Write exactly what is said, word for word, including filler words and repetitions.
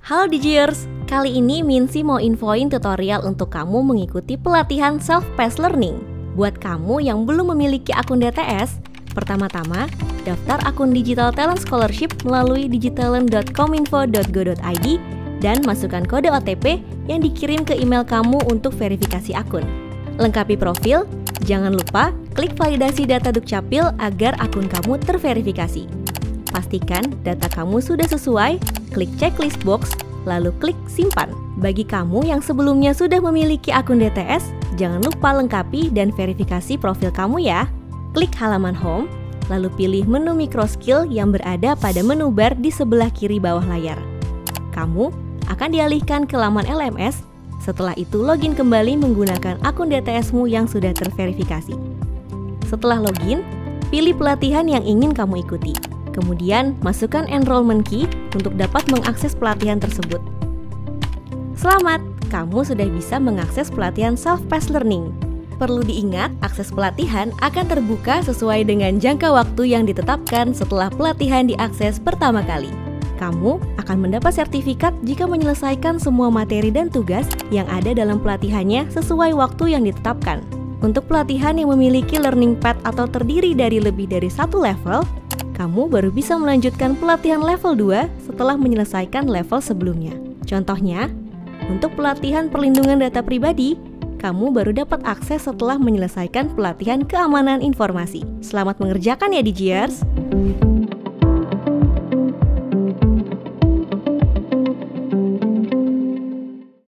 Halo Digiers, kali ini Minsi mau infoin tutorial untuk kamu mengikuti pelatihan self-paced learning. Buat kamu yang belum memiliki akun D T S, pertama-tama daftar akun Digital Talent Scholarship melalui digitalent dot kominfo dot go dot i d dan masukkan kode O T P yang dikirim ke email kamu untuk verifikasi akun. Lengkapi profil, jangan lupa klik validasi data Dukcapil agar akun kamu terverifikasi. Pastikan data kamu sudah sesuai, klik checklist box, lalu klik simpan. Bagi kamu yang sebelumnya sudah memiliki akun D T S, jangan lupa lengkapi dan verifikasi profil kamu ya. Klik halaman home, lalu pilih menu microskill yang berada pada menu bar di sebelah kiri bawah layar. Kamu akan dialihkan ke laman L M S, setelah itu login kembali menggunakan akun D T S-mu yang sudah terverifikasi. Setelah login, pilih pelatihan yang ingin kamu ikuti. Kemudian, masukkan enrollment key untuk dapat mengakses pelatihan tersebut. Selamat, kamu sudah bisa mengakses pelatihan self-paced learning. Perlu diingat, akses pelatihan akan terbuka sesuai dengan jangka waktu yang ditetapkan setelah pelatihan diakses pertama kali. Kamu akan mendapat sertifikat jika menyelesaikan semua materi dan tugas yang ada dalam pelatihannya sesuai waktu yang ditetapkan. Untuk pelatihan yang memiliki learning path atau terdiri dari lebih dari satu level, kamu baru bisa melanjutkan pelatihan level dua setelah menyelesaikan level sebelumnya. Contohnya, untuk pelatihan perlindungan data pribadi, kamu baru dapat akses setelah menyelesaikan pelatihan keamanan informasi. Selamat mengerjakan ya Digiers!